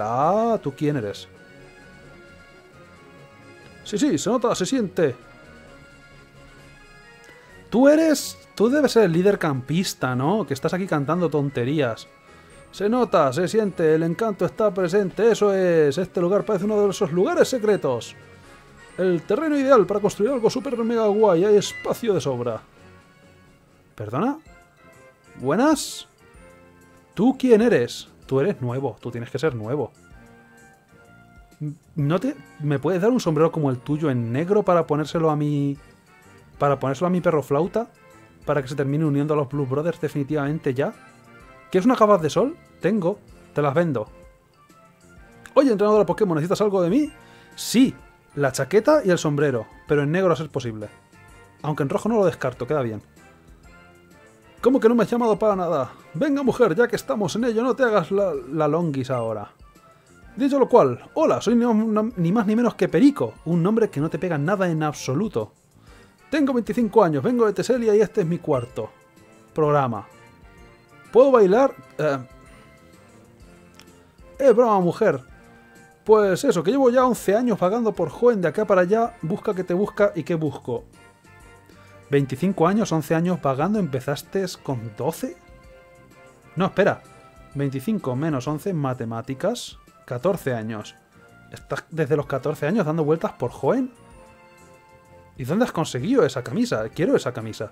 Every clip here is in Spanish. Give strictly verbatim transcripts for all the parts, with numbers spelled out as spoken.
Hola, ¿tú quién eres? Sí, sí, se nota, se siente. Tú eres... Tú debes ser el líder campista, ¿no? Que estás aquí cantando tonterías. Se nota, se siente, el encanto está presente, eso es. Este lugar parece uno de esos lugares secretos. El terreno ideal para construir algo súper mega guay, hay espacio de sobra. ¿Perdona? ¿Buenas? ¿Tú quién eres? Tú eres nuevo, tú tienes que ser nuevo. ¿No te... ¿Me puedes dar un sombrero como el tuyo en negro para ponérselo a mi... para ponérselo a mi perro flauta? Para que se termine uniendo a los Blue Brothers definitivamente ya. ¿Quieres unas gafas de sol? Tengo. Te las vendo. Oye, entrenador de Pokémon, ¿necesitas algo de mí? Sí, la chaqueta y el sombrero, pero en negro a ser posible. Aunque en rojo no lo descarto, queda bien. ¿Cómo que no me has llamado para nada? Venga, mujer, ya que estamos en ello, no te hagas la, la longuis ahora. Dicho lo cual, hola, soy ni, ni más ni menos que Perico, un nombre que no te pega nada en absoluto. Tengo veinticinco años, vengo de Teselia y este es mi cuarto programa. ¿Puedo bailar? Eh, eh broma, mujer. Pues eso, que llevo ya once años vagando por Hoenn de acá para allá, busca que te busca y que busco. ¿veinticinco años, once años vagando? ¿Empezaste con doce? No, espera. veinticinco menos once, matemáticas. catorce años. ¿Estás desde los catorce años dando vueltas por Hoenn? ¿Y dónde has conseguido esa camisa? Quiero esa camisa.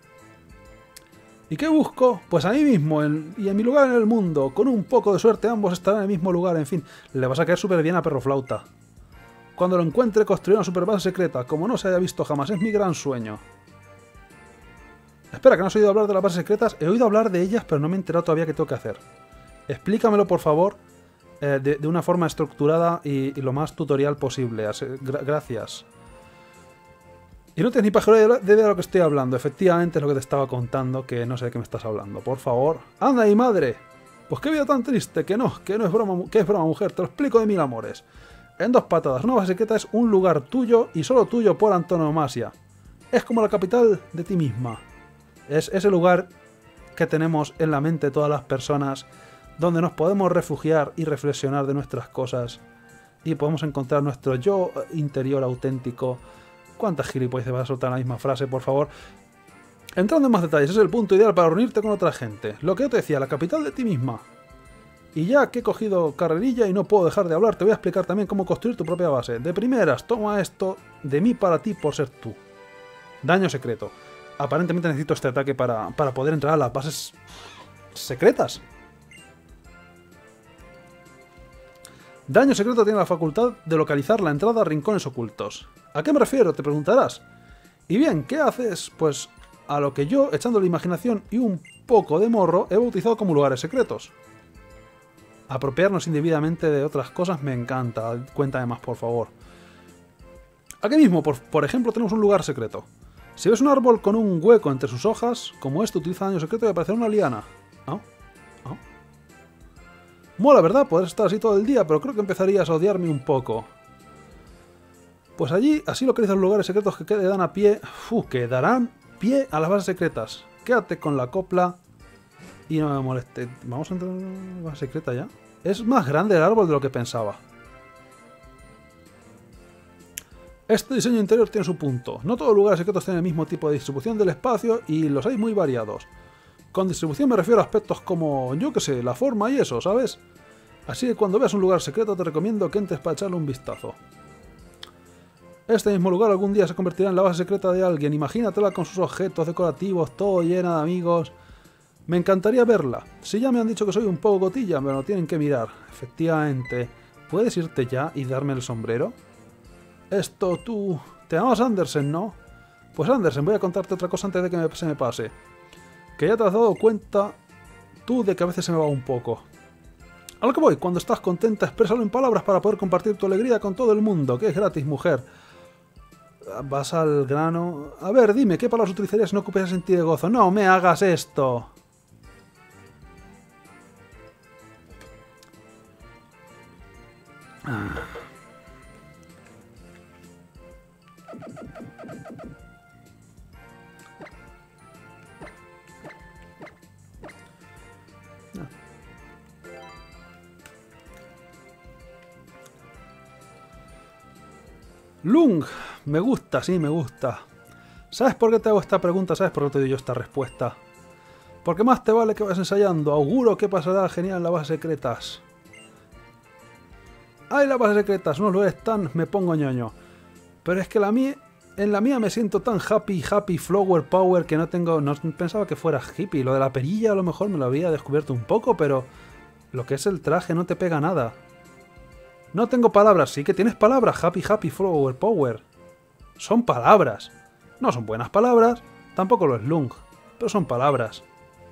¿Y qué busco? Pues a mí mismo, en, y en mi lugar en el mundo. Con un poco de suerte ambos estarán en el mismo lugar, en fin. Le vas a caer súper bien a Perro Flauta. Cuando lo encuentre construiré una superbase secreta, como no se haya visto jamás. Es mi gran sueño. Espera, que no has oído hablar de las bases secretas. He oído hablar de ellas, pero no me he enterado todavía qué tengo que hacer. Explícamelo, por favor, eh, de, de una forma estructurada y, y lo más tutorial posible. Gra gracias. Y no tienes ni pajero de idea de lo que estoy hablando. Efectivamente es lo que te estaba contando, que no sé de qué me estás hablando. Por favor. ¡Anda, y madre! Pues qué vida tan triste, que no, que no es broma, que es broma, mujer. Te lo explico de mil amores. En dos patadas, una base secreta es un lugar tuyo y solo tuyo por antonomasia. Es como la capital de ti misma. Es ese lugar que tenemos en la mente todas las personas, donde nos podemos refugiar y reflexionar de nuestras cosas. Y podemos encontrar nuestro yo interior auténtico. ¿Cuántas gilipolleces vas a soltar en la misma frase, por favor? Entrando en más detalles, es el punto ideal para reunirte con otra gente. Lo que yo te decía, la capital de ti misma. Y ya que he cogido carrerilla y no puedo dejar de hablar, te voy a explicar también cómo construir tu propia base. De primeras, toma esto de mí para ti por ser tú. Daño secreto. Aparentemente necesito este ataque para, para poder entrar a las bases secretas. Daño secreto tiene la facultad de localizar la entrada a rincones ocultos. ¿A qué me refiero? Te preguntarás. Y bien, ¿qué haces? Pues a lo que yo, echando la imaginación y un poco de morro, he bautizado como lugares secretos. Apropiarnos indebidamente de otras cosas me encanta. Cuéntame más, por favor. Aquí mismo, por, por ejemplo, tenemos un lugar secreto. Si ves un árbol con un hueco entre sus hojas, como este, utiliza daño secreto y aparecerá una liana. ¿Ah? ¿Ah? Mola, ¿verdad? Podrás estar así todo el día, pero creo que empezarías a odiarme un poco. Pues allí, así localizas los lugares secretos que dan a pie... Uf, que darán pie a las bases secretas. Quédate con la copla y no me moleste. ¿Vamos a entrar en una base secreta ya? Es más grande el árbol de lo que pensaba. Este diseño interior tiene su punto. No todos los lugares secretos tienen el mismo tipo de distribución del espacio y los hay muy variados. Con distribución me refiero a aspectos como, yo que sé, la forma y eso, ¿sabes? Así que cuando veas un lugar secreto te recomiendo que entres para echarle un vistazo. Este mismo lugar algún día se convertirá en la base secreta de alguien. Imagínatela con sus objetos decorativos, todo llena de amigos. Me encantaría verla. Si ya me han dicho que soy un poco gotilla, me lo tienen que mirar. Efectivamente. ¿Puedes irte ya y darme el sombrero? Esto, tú... Te llamas Andersen, ¿no? Pues Andersen, voy a contarte otra cosa antes de que me, se me pase. Que ya te has dado cuenta tú de que a veces se me va un poco. A lo que voy, cuando estás contenta, exprésalo en palabras para poder compartir tu alegría con todo el mundo, que es gratis, mujer. Vas al grano... A ver, dime, ¿qué palabras utilizarías si no ocupes sentir de gozo? ¡No me hagas esto! Ah. Lung, me gusta, sí, me gusta. ¿Sabes por qué te hago esta pregunta? ¿Sabes por qué te doy yo esta respuesta? Porque más te vale que vayas ensayando. Auguro que pasará genial en las bases secretas. ¡Ay, las bases secretas! Unos lugares tan... me pongo ñoño. Pero es que la mía... en la mía me siento tan happy, happy, flower power que no tengo... no pensaba que fuera hippie. Lo de la perilla a lo mejor me lo había descubierto un poco, pero... lo que es el traje no te pega nada. No tengo palabras. Sí que tienes palabras. Happy, happy, flower power. Son palabras. No son buenas palabras. Tampoco lo es Lung. Pero son palabras.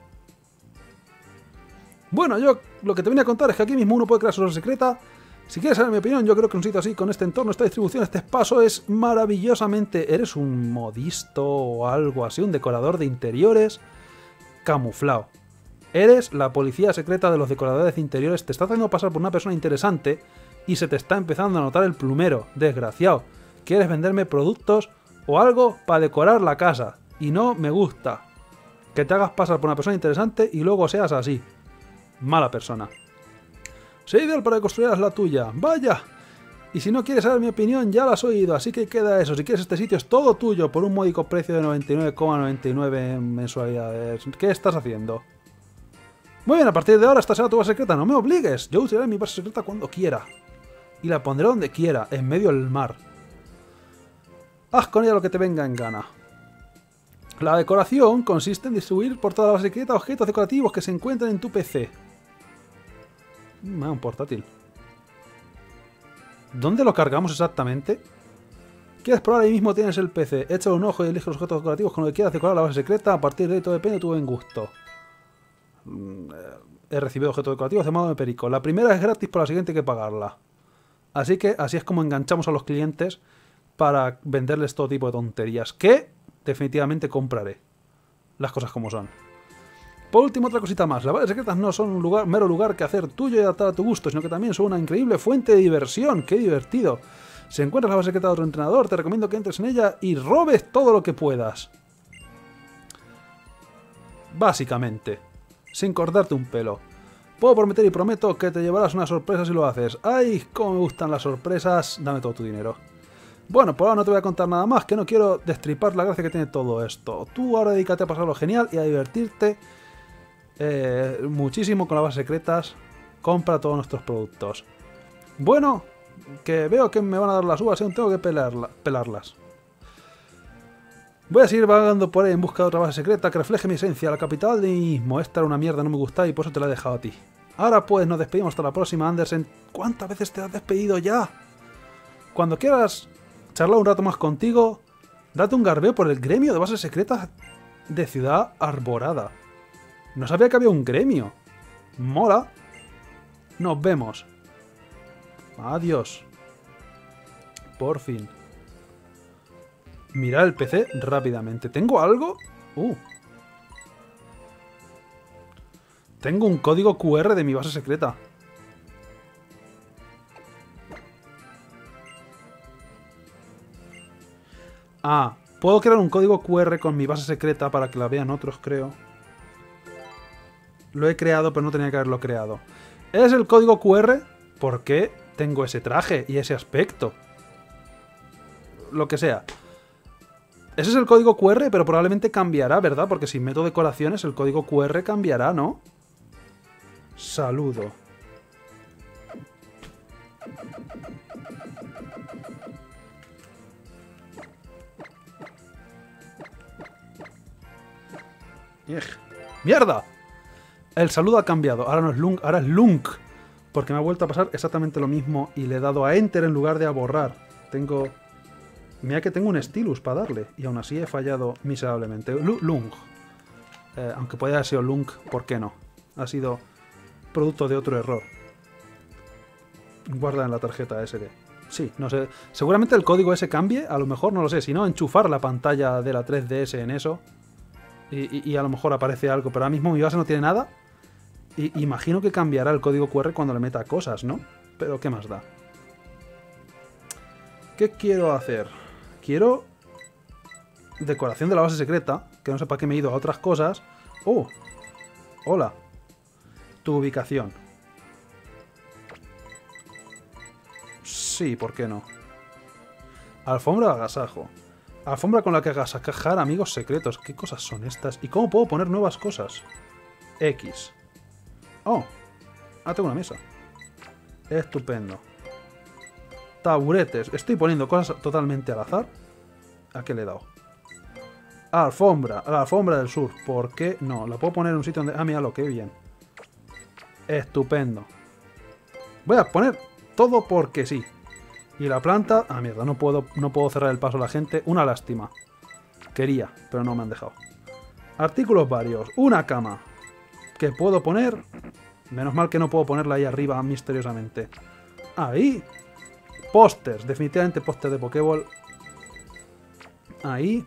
Bueno, yo lo que te venía a contar es que aquí mismo uno puede crear su base secreta. Si quieres saber mi opinión, yo creo que un sitio así, con este entorno, esta distribución, este espacio, es maravillosamente... ¿Eres un modisto o algo así? ¿Un decorador de interiores? Camuflado. Eres la policía secreta de los decoradores de interiores. Te estás haciendo pasar por una persona interesante y se te está empezando a notar el plumero. Desgraciado. ¿Quieres venderme productos o algo para decorar la casa? Y no me gusta que te hagas pasar por una persona interesante y luego seas así. Mala persona. Soy ideal para que construyeras la tuya. ¡Vaya! Y si no quieres saber mi opinión, ya la has oído, así que queda eso. Si quieres, este sitio es todo tuyo por un módico precio de noventa y nueve coma noventa y nueve mensualidades. ¿Qué estás haciendo? Muy bien, a partir de ahora esta será tu base secreta. No me obligues. Yo usaré mi base secreta cuando quiera. Y la pondré donde quiera, en medio del mar. Haz con ella lo que te venga en gana. La decoración consiste en distribuir por toda la base secreta objetos decorativos que se encuentran en tu P C. Mm, un portátil. ¿Dónde lo cargamos exactamente? ¿Quieres probar? Ahí mismo tienes el P C. Échale un ojo y elige los objetos decorativos con lo que quieras decorar la base secreta. A partir de ahí todo depende de tu buen gusto. Mm, he recibido objetos decorativos de modo de perico. La primera es gratis, por la siguiente hay que pagarla. Así que así es como enganchamos a los clientes para venderles todo tipo de tonterías. Que definitivamente compraré. Las cosas como son. Por último, otra cosita más. Las bases secretas no son un lugar, mero lugar que hacer tuyo y adaptar a tu gusto, sino que también son una increíble fuente de diversión. ¡Qué divertido! Si encuentras la base secreta de otro entrenador, te recomiendo que entres en ella y robes todo lo que puedas. Básicamente. Sin cortarte un pelo. Puedo prometer y prometo que te llevarás una sorpresa si lo haces. ¡Ay, cómo me gustan las sorpresas! Dame todo tu dinero. Bueno, por ahora no te voy a contar nada más, que no quiero destripar la gracia que tiene todo esto. Tú ahora dedícate a pasarlo genial y a divertirte eh, muchísimo con las bases secretas. Compra todos nuestros productos. Bueno, que veo que me van a dar las uvas y aún tengo que pelarla, pelarlas. Voy a seguir vagando por ahí en busca de otra base secreta que refleje mi esencia, la capital de mí mismo. Esta era una mierda, no me gustaba y por eso te la he dejado a ti. Ahora pues nos despedimos hasta la próxima, Andersen. ¿Cuántas veces te has despedido ya? Cuando quieras charlar un rato más contigo, date un garbeo por el gremio de bases secretas de Ciudad Arborada. No sabía que había un gremio. Mola. Nos vemos. Adiós. Por fin. Mirar el P C rápidamente. ¿Tengo algo? Uh. Tengo un código Q R de mi base secreta. Ah, puedo crear un código Q R con mi base secreta para que la vean otros, creo. Lo he creado, pero no tenía que haberlo creado. ¿Es el código Q R? ¿Por qué tengo ese traje y ese aspecto? Lo que sea. Ese es el código Q R, pero probablemente cambiará, ¿verdad? Porque si meto decoraciones, el código Q R cambiará, ¿no? Saludo. ¡Mierda! El saludo ha cambiado. Ahora no es Lung, ahora es Lunk. Porque me ha vuelto a pasar exactamente lo mismo y le he dado a Enter en lugar de a borrar. Tengo... Mira que tengo un stylus para darle. Y aún así he fallado miserablemente. L Lung. Eh, aunque podría haber sido Lunk, ¿por qué no? Ha sido producto de otro error. Guarda en la tarjeta S D. Sí, no sé. Seguramente el código ese cambie. A lo mejor, no lo sé. Si no, enchufar la pantalla de la tres D S en eso. Y, y, y a lo mejor aparece algo. Pero ahora mismo mi base no tiene nada. Y imagino que cambiará el código Q R cuando le meta cosas, ¿no? Pero ¿qué más da? ¿Qué quiero hacer? Quiero decoración de la base secreta, que no sé para qué me he ido a otras cosas. ¡Oh! Hola. Tu ubicación. Sí, ¿por qué no? Alfombra de agasajo. Alfombra con la que agasajar amigos secretos. ¿Qué cosas son estas? ¿Y cómo puedo poner nuevas cosas? X. Oh. Ah, tengo una mesa. Estupendo. Taburetes. Estoy poniendo cosas totalmente al azar. ¿A qué le he dado? Alfombra. A la alfombra del sur. ¿Por qué? No, la puedo poner en un sitio donde... Ah, míralo, qué bien. Estupendo. Voy a poner todo porque sí. Y la planta... Ah, mierda, no puedo, no puedo cerrar el paso a la gente. Una lástima. Quería, pero no me han dejado. Artículos varios. Una cama. Que puedo poner... Menos mal que no puedo ponerla ahí arriba misteriosamente. Ahí. Pósters. Definitivamente póster de Pokéball. Ahí.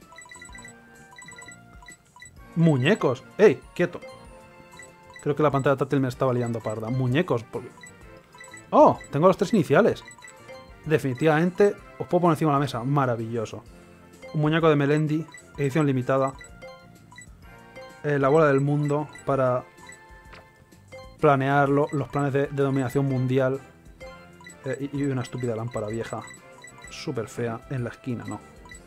Muñecos. ¡Ey! Quieto. Creo que la pantalla táctil me estaba liando parda. Muñecos. ¡Oh! Tengo los tres iniciales. Definitivamente os puedo poner encima de la mesa. Maravilloso. Un muñeco de Melendi. Edición limitada. Eh, la bola del mundo. Para planearlo. Los planes de, de dominación mundial. Eh, y, y una estúpida lámpara vieja. Súper fea. En la esquina, ¿no?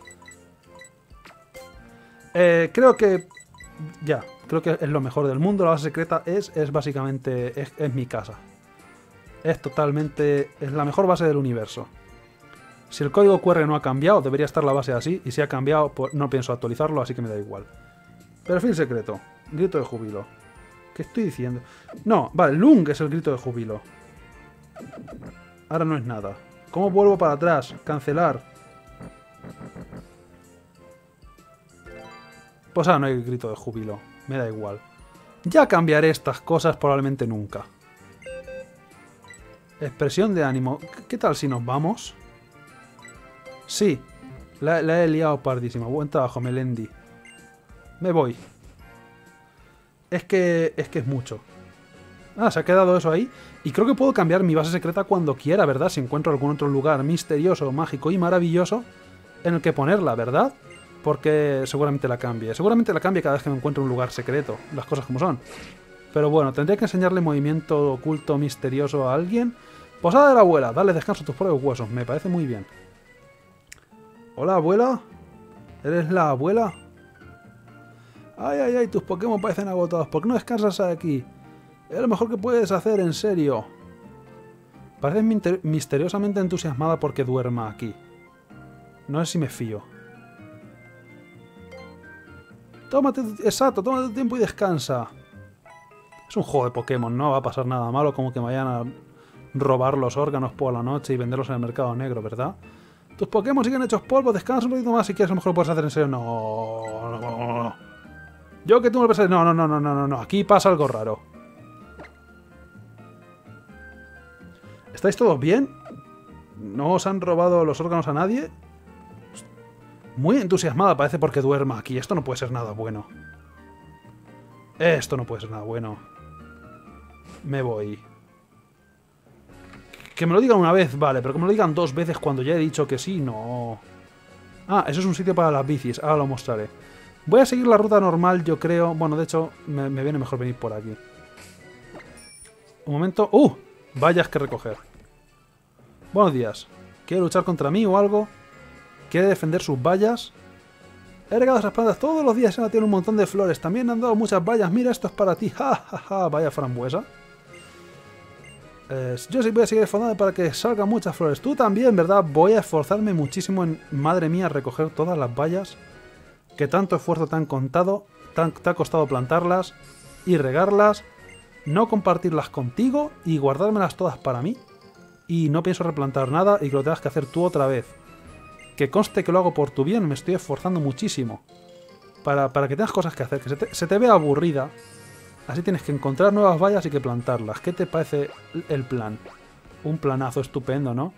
Eh, creo que... Ya. Creo que es lo mejor del mundo. La base secreta es, es básicamente... Es, es mi casa. Es totalmente... Es la mejor base del universo. Si el código Q R no ha cambiado, debería estar la base así. Y si ha cambiado, pues no pienso actualizarlo, así que me da igual. Perfil secreto. Grito de júbilo. ¿Qué estoy diciendo? No, vale, Lung es el grito de júbilo. Ahora no es nada. ¿Cómo vuelvo para atrás? Cancelar. Pues ahora no hay grito de júbilo. Me da igual. Ya cambiaré estas cosas probablemente nunca. Expresión de ánimo. ¿Qué tal si nos vamos? Sí. La, la he liado pardísima. Buen trabajo, Melendi. Me voy. Es que... Es que es mucho. Ah, se ha quedado eso ahí. Y creo que puedo cambiar mi base secreta cuando quiera, ¿verdad? Si encuentro algún otro lugar misterioso, mágico y maravilloso en el que ponerla, ¿verdad? Porque seguramente la cambie. Seguramente la cambie cada vez que me encuentre un lugar secreto. Las cosas como son. Pero bueno, tendré que enseñarle movimiento oculto misterioso a alguien. Posada de la abuela. Dale descanso a tus propios huesos. Me parece muy bien. Hola, abuela. ¿Eres la abuela? Ay, ay, ay, tus Pokémon parecen agotados. ¿Por qué no descansas aquí? Es lo mejor que puedes hacer, en serio. Pareces misteriosamente entusiasmada porque duerma aquí. No sé si me fío. Tómate, exacto, tómate tu tiempo y descansa. Es un juego de Pokémon, no va a pasar nada malo como que me vayan a robar los órganos por la noche y venderlos en el mercado negro, ¿verdad? Tus Pokémon siguen hechos polvo, descansa un poquito más si quieres, a lo mejor lo puedes hacer en serio. No, no, no, no. Yo que tú me lo pensé. No, no, no, no, no, no, no. Aquí pasa algo raro. ¿Estáis todos bien? ¿No os han robado los órganos a nadie? Muy entusiasmada parece porque duerma aquí. Esto no puede ser nada bueno. Esto no puede ser nada bueno. Me voy. Que me lo digan una vez, vale, pero que me lo digan dos veces cuando ya he dicho que sí, no. Ah, eso es un sitio para las bicis. Ahora lo mostraré. Voy a seguir la ruta normal, yo creo. Bueno, de hecho, me, me viene mejor venir por aquí. Un momento. ¡Uh! Vallas que recoger. Buenos días. ¿Quiere luchar contra mí o algo? ¿Quiere defender sus vallas? He regado esas plantas todos los días y ahora tiene un montón de flores. También han dado muchas vallas. Mira, esto es para ti. ¡Ja, ja, ja! Vaya frambuesa. Eh, yo sí voy a seguir esforzándome para que salgan muchas flores. Tú también, ¿verdad? Voy a esforzarme muchísimo en, madre mía, recoger todas las vallas que tanto esfuerzo te han contado, te, te ha costado plantarlas y regarlas, no compartirlas contigo y guardármelas todas para mí. Y no pienso replantar nada y que lo tengas que hacer tú otra vez. Que conste que lo hago por tu bien, me estoy esforzando muchísimo. Para, para que tengas cosas que hacer, que se te, se te vea aburrida. Así tienes que encontrar nuevas vallas y que plantarlas. ¿Qué te parece el plan? Un planazo estupendo, ¿no?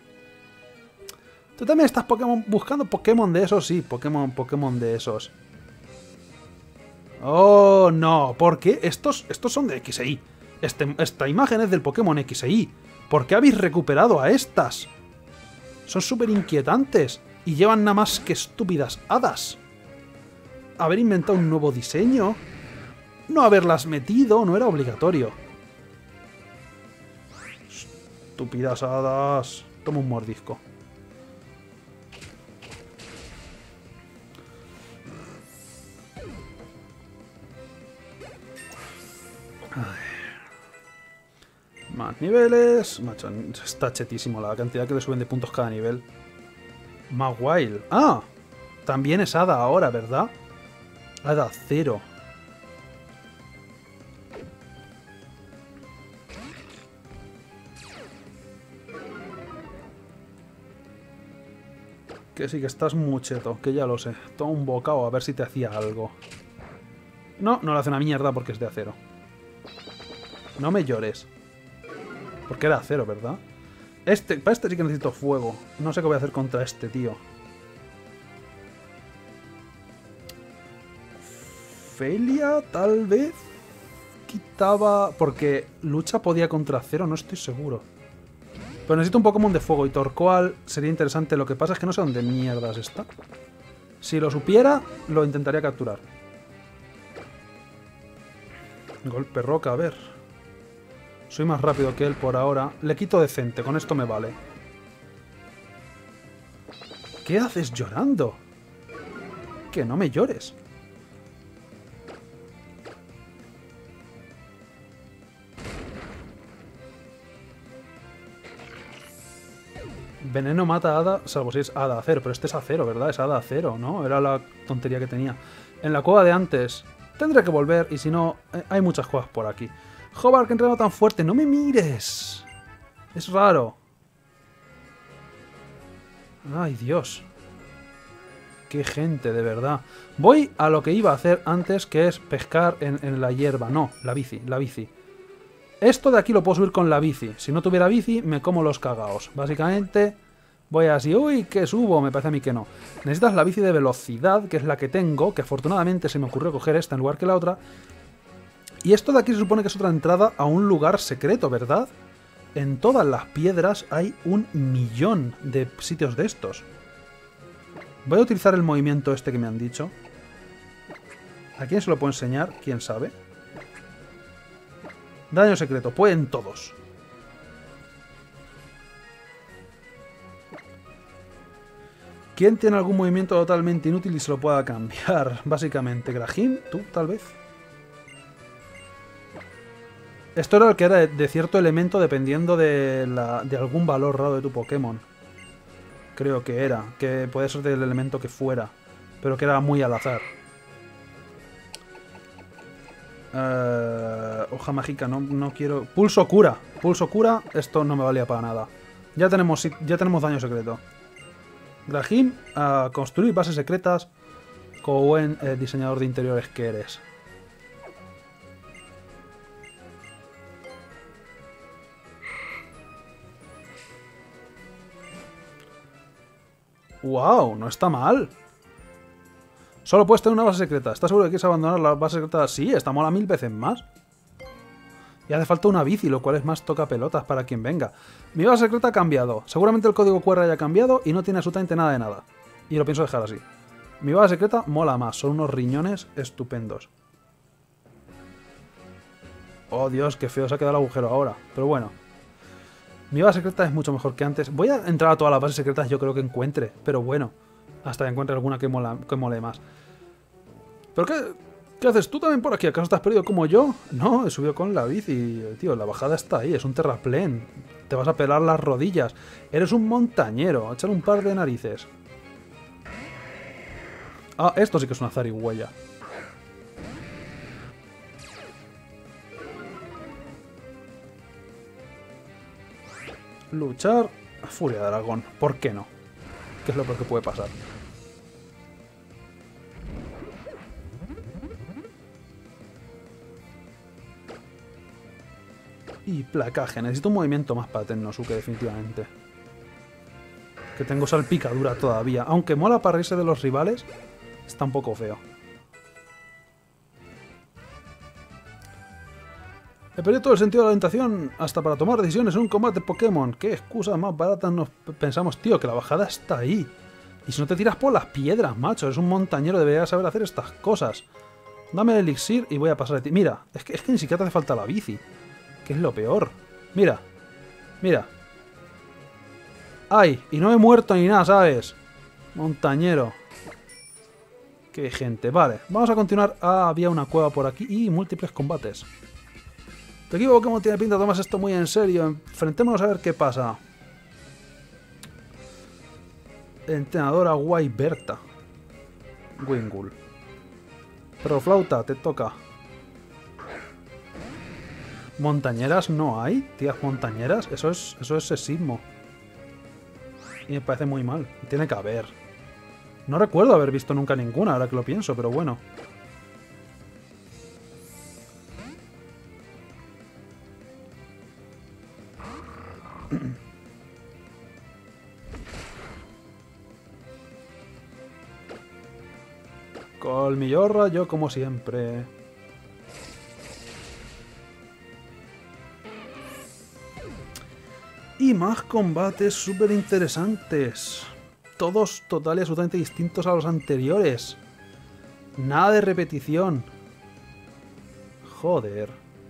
¿Tú también estás Pokémon buscando Pokémon de esos? Sí, Pokémon, Pokémon de esos. Oh, no. ¿Por qué? Estos, estos son de X e Y. Este, esta imagen es del Pokémon X e Y. ¿Por qué habéis recuperado a estas? Son súper inquietantes. Y llevan nada más que estúpidas hadas. Haber inventado un nuevo diseño. No haberlas metido, no era obligatorio. Estúpidas hadas. Toma un mordisco. Más niveles. Macho, está chetísimo la cantidad que le suben de puntos cada nivel. Más wild. ¡Ah! También es hada ahora, ¿verdad? Hada cero. Que sí que estás muy cheto, que ya lo sé. Toma un bocado a ver si te hacía algo. No, no le hace una mierda porque es de acero. No me llores. Porque era acero, ¿verdad? Este, para este sí que necesito fuego. No sé qué voy a hacer contra este, tío. Felia, tal vez. Quitaba... Porque lucha podía contra acero, no estoy seguro. Pero necesito un Pokémon de fuego y Torkoal sería interesante. Lo que pasa es que no sé dónde mierdas está. Si lo supiera, lo intentaría capturar. Golpe roca, a ver. Soy más rápido que él por ahora. Le quito decente, con esto me vale. ¿Qué haces llorando? Que no me llores. Veneno mata a hada, salvo si es hada acero. Pero este es acero, ¿verdad? Es hada acero, ¿no? Era la tontería que tenía. En la cueva de antes tendré que volver y si no, eh, hay muchas cuevas por aquí. Jobar, que entreno tan fuerte. ¡No me mires! Es raro. Ay, Dios. Qué gente, de verdad. Voy a lo que iba a hacer antes, que es pescar en, en la hierba. No, la bici, la bici. Esto de aquí lo puedo subir con la bici. Si no tuviera bici, me como los cagaos. Básicamente, voy así. Uy, que subo. Me parece a mí que no. Necesitas la bici de velocidad, que es la que tengo, que afortunadamente se me ocurrió coger esta en lugar que la otra. Y esto de aquí se supone que es otra entrada a un lugar secreto, ¿verdad? En todas las piedras hay un millón de sitios de estos. Voy a utilizar el movimiento este que me han dicho. ¿A quién se lo puedo enseñar? ¿Quién sabe? Daño secreto. Pueden todos. ¿Quién tiene algún movimiento totalmente inútil y se lo pueda cambiar? Básicamente, Grahim, tú, tal vez. Esto era el que era de, de cierto elemento dependiendo de, la, de algún valor raro de tu Pokémon. Creo que era. Que puede ser del elemento que fuera. Pero que era muy al azar. Uh, hoja mágica, no, no quiero... Pulso cura. Pulso cura. Esto no me valía para nada. Ya tenemos, ya tenemos daño secreto. Grahim, a construir bases secretas. Como buen eh, diseñador de interiores que eres. ¡Wow! No está mal. Solo puedes tener una base secreta. ¿Estás seguro de que quieres abandonar la base secreta? Sí, está mola mil veces más. Y hace falta una bici, lo cual es más toca pelotas para quien venga. Mi base secreta ha cambiado. Seguramente el código Q R haya cambiado y no tiene absolutamente nada de nada. Y lo pienso dejar así. Mi base secreta mola más. Son unos riñones estupendos. Oh, Dios, qué feo se ha quedado el agujero ahora. Pero bueno. Mi base secreta es mucho mejor que antes. Voy a entrar a todas las bases secretas yo creo que encuentre. Pero bueno. Hasta que encuentre alguna que, mola, que mole más. ¿Pero qué, qué haces tú también por aquí? ¿Acaso estás perdido como yo? No, he subido con la bici. Tío, la bajada está ahí. Es un terraplén. Te vas a pelar las rodillas. Eres un montañero. Echar un par de narices. Ah, esto sí que es una zarigüeya. Luchar. Furia de dragón. ¿Por qué no? ¿Qué es lo peor que puede pasar? Y placaje. Necesito un movimiento más para Tennosuke, definitivamente. Que tengo salpicadura todavía. Aunque mola para reírse de los rivales, está un poco feo. He perdido todo el sentido de la orientación hasta para tomar decisiones en un combate Pokémon. ¿Qué excusa más barata nos pensamos, tío? Que la bajada está ahí. Y si no te tiras por las piedras, macho. Eres un montañero, deberías saber hacer estas cosas. Dame el elixir y voy a pasar de ti. Mira, es que, es que ni siquiera te hace falta la bici. Que es lo peor. Mira. Mira. ¡Ay! Y no he muerto ni nada, ¿sabes? Montañero. Qué gente. Vale, vamos a continuar. Ah, había una cueva por aquí y múltiples combates. Tu equipo Pokémon tiene pinta, tomas esto muy en serio. Enfrentémonos a ver qué pasa. Entrenadora guay Berta. Wingull. Pero flauta, te toca. ¿Montañeras no hay? Tías montañeras. Eso es, eso es sexismo. Y me parece muy mal. Tiene que haber. No recuerdo haber visto nunca ninguna, ahora que lo pienso, pero bueno. Colmillorra, yo como siempre. Y más combates súper interesantes. Todos total y absolutamente distintos a los anteriores. Nada de repetición. Joder.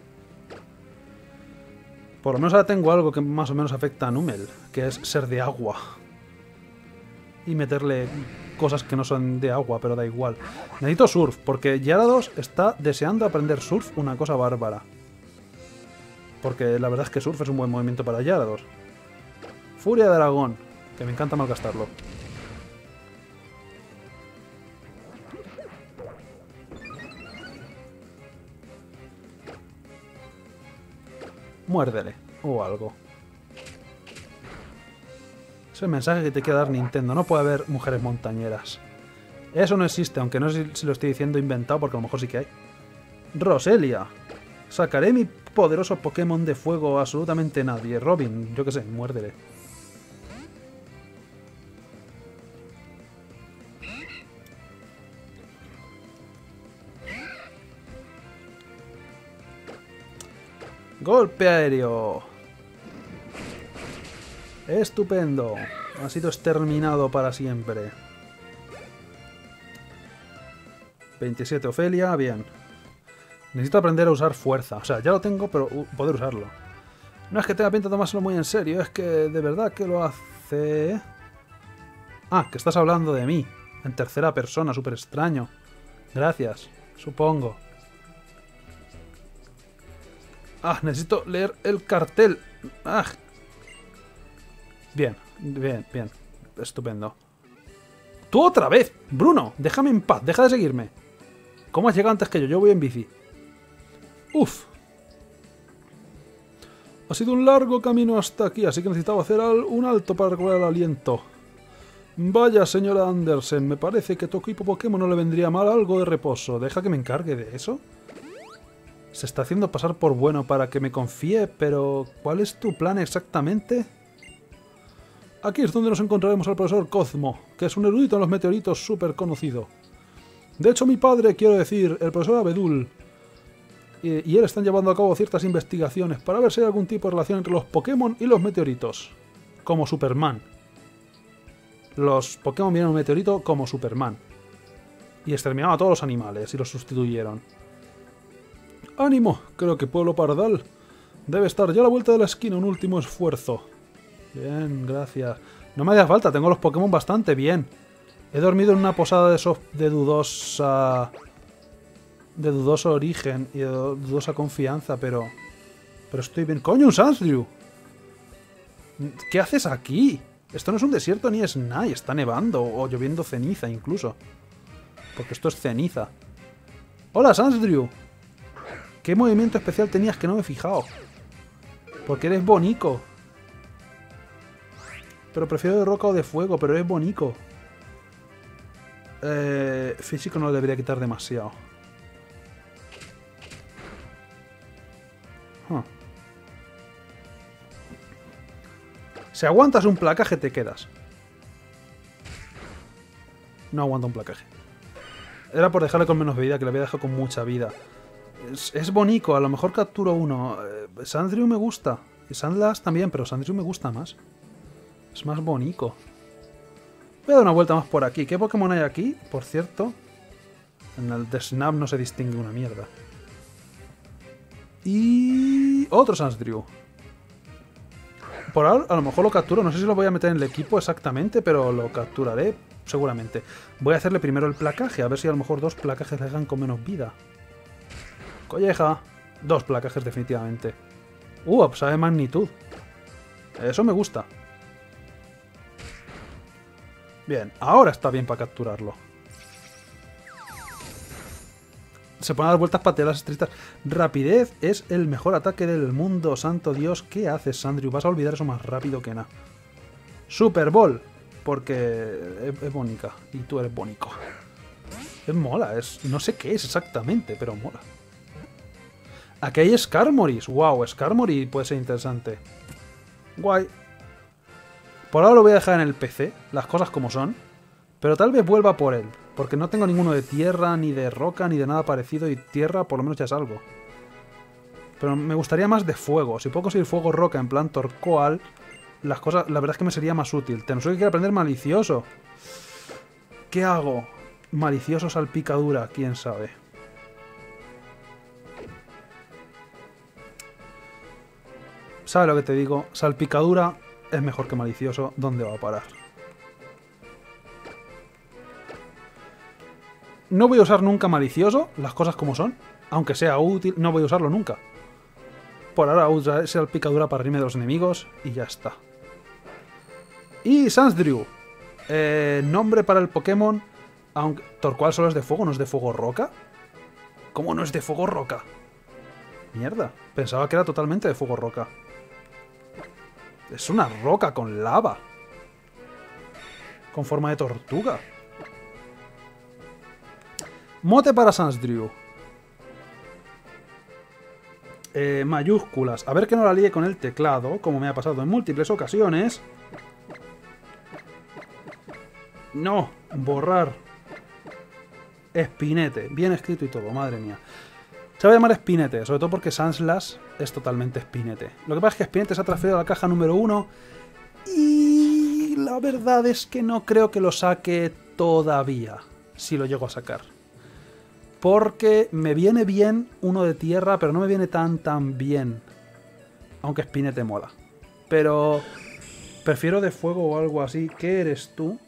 Por lo menos ahora tengo algo que más o menos afecta a Numel, que es ser de agua. Y meterle cosas que no son de agua, pero da igual. Necesito surf, porque Gyarados está deseando aprender surf, una cosa bárbara. Porque la verdad es que surf es un buen movimiento para Gyarados. Furia de dragón, que me encanta malgastarlo. Muérdele, o algo. Es el mensaje que te quiere dar Nintendo. No puede haber mujeres montañeras. Eso no existe, aunque no sé si lo estoy diciendo inventado, porque a lo mejor sí que hay. Roselia. Sacaré mi poderoso Pokémon de fuego a absolutamente nadie. Robin, yo qué sé, muérdele. Golpe aéreo. Estupendo. Ha sido exterminado para siempre. veintisiete Ofelia, bien. Necesito aprender a usar fuerza. O sea, ya lo tengo, pero uh, poder usarlo. No es que tenga pinta de tomárselo muy en serio, es que de verdad que lo hace... Ah, que estás hablando de mí. En tercera persona, súper extraño. Gracias, supongo. Ah, necesito leer el cartel. Ah. Bien, bien, bien. Estupendo. ¡Tú otra vez! Bruno, déjame en paz, deja de seguirme. ¿Cómo has llegado antes que yo? Yo voy en bici. Uf. Ha sido un largo camino hasta aquí, así que necesitaba hacer un alto para recuperar el aliento. Vaya, señora Andersen, me parece que a tu equipo Pokémon no le vendría mal algo de reposo. ¿Deja que me encargue de eso? Se está haciendo pasar por bueno para que me confíe, pero ¿cuál es tu plan exactamente? Aquí es donde nos encontraremos al profesor Cosmo, que es un erudito en los meteoritos súper conocido. De hecho, mi padre, quiero decir, el profesor Abedul, y, y él están llevando a cabo ciertas investigaciones para ver si hay algún tipo de relación entre los Pokémon y los meteoritos. Como Superman. Los Pokémon vienen a un meteorito como Superman. Y exterminaron a todos los animales y los sustituyeron. ¡Ánimo! Creo que Pueblo Pardal debe estar ya a la vuelta de la esquina, un último esfuerzo. Bien, gracias. No me hace falta, tengo los Pokémon bastante bien. He dormido en una posada de, so de dudosa... De dudoso origen y de dudosa confianza, pero... Pero estoy bien. ¡Coño, un Sandshrew! ¿Qué haces aquí? Esto no es un desierto ni es nada, y está nevando o lloviendo ceniza incluso. Porque esto es ceniza. ¡Hola, Sandshrew! ¿Qué movimiento especial tenías que no me he fijado? Porque eres bonico. Pero prefiero de roca o de fuego, pero eres bonico. Eh, físico no le debería quitar demasiado. Huh. Si aguantas un placaje, te quedas. No aguanta un placaje. Era por dejarle con menos vida, que le había dejado con mucha vida. Es, es bonito, a lo mejor capturo uno. Eh, Sandshrew me gusta. Y Sandlass también, pero Sandshrew me gusta más. Es más bonito. Voy a dar una vuelta más por aquí. ¿Qué Pokémon hay aquí? Por cierto. En el de Snap no se distingue una mierda. Y... otro Sandshrew. Por ahora a lo mejor lo capturo. No sé si lo voy a meter en el equipo exactamente, pero lo capturaré seguramente. Voy a hacerle primero el placaje. A ver si a lo mejor dos placajes le dejan con menos vida. Colleja. Dos placajes, definitivamente. Uh, sabe magnitud. Eso me gusta. Bien, ahora está bien para capturarlo. Se pone a dar vueltas para tirar las estrellitas. Rapidez es el mejor ataque del mundo, santo Dios. ¿Qué haces, Sandrew? Vas a olvidar eso más rápido que nada. Super Ball. Porque es, es bonica. Y tú eres bonico. Es mola. Es, no sé qué es exactamente, pero mola. Aquí hay Skarmory. Wow, Skarmory puede ser interesante. Guay. Por ahora lo voy a dejar en el P C. Las cosas como son. Pero tal vez vuelva por él. Porque no tengo ninguno de tierra, ni de roca, ni de nada parecido. Y tierra por lo menos ya es algo. Pero me gustaría más de fuego. Si puedo conseguir fuego roca en plan Torkoal, las cosas, la verdad es que me sería más útil. Tengo que quiero aprender malicioso. ¿Qué hago? Malicioso salpicadura, quién sabe. ¿Sabes lo que te digo? Salpicadura es mejor que malicioso. ¿Dónde va a parar? No voy a usar nunca malicioso, las cosas como son. Aunque sea útil, no voy a usarlo nunca. Por ahora usaré salpicadura para reírme de los enemigos y ya está. Y Sandrew. Eh, nombre para el Pokémon. Aunque Torkoal solo es de fuego, ¿no es de fuego roca? ¿Cómo no es de fuego roca? Mierda, pensaba que era totalmente de fuego roca. Es una roca con lava. Con forma de tortuga. Mote para Sandrew. Eh, mayúsculas. A ver que no la líe con el teclado, como me ha pasado en múltiples ocasiones. No, borrar. Espinete. Bien escrito y todo, madre mía. Se va a llamar Espinete, sobre todo porque Sandslash es totalmente Espinete. Lo que pasa es que Espinete se ha transferido a la caja número uno y la verdad es que no creo que lo saque todavía, si lo llego a sacar. Porque me viene bien uno de tierra, pero no me viene tan tan bien. Aunque Espinete mola. Pero prefiero de fuego o algo así. ¿Qué eres tú?